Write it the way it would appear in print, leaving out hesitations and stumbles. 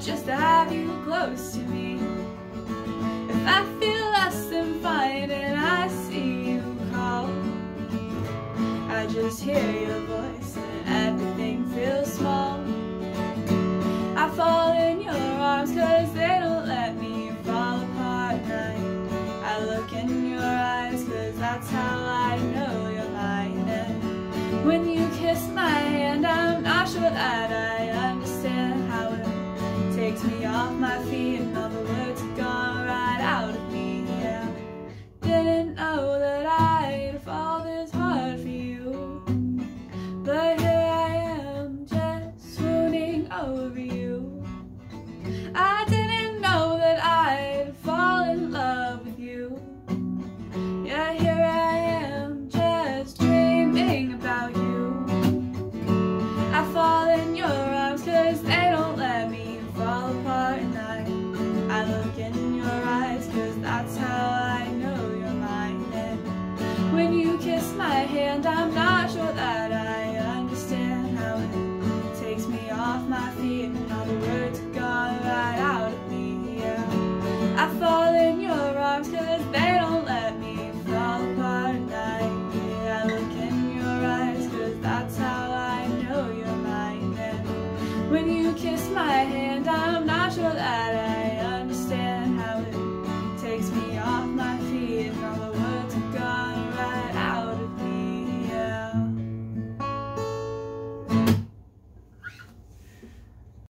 just to have you close to me. If I feel less than fine and I see you call, I just hear your voice and everything feels small. I fall in your arms 'cause they don't let me fall apart at night. I look in your eyes 'cause that's how I know you're mine. And when you kiss my hand, I'm not sure that I understand how it takes me off my feet and all the words have gone right out of me. Yeah. Didn't know that I'd fall this hard for you, but here I am just swooning over you. I didn't know that I'd fall in love with you. Yeah, here I am just dreaming about you. I fall in your arms 'cause they don't let me fall apart at night. I look in your eyes 'cause that's how I know you're mine. And when you kiss my hand, I'm not sure that I understand how it takes me off my feet and all the words have gone right out of me. Yeah. I fall in your arms 'cause they don't let me fall apart at night. Yeah, I look in your eyes 'cause that's how I know you're mine. And when you kiss my hand, I'm not sure that I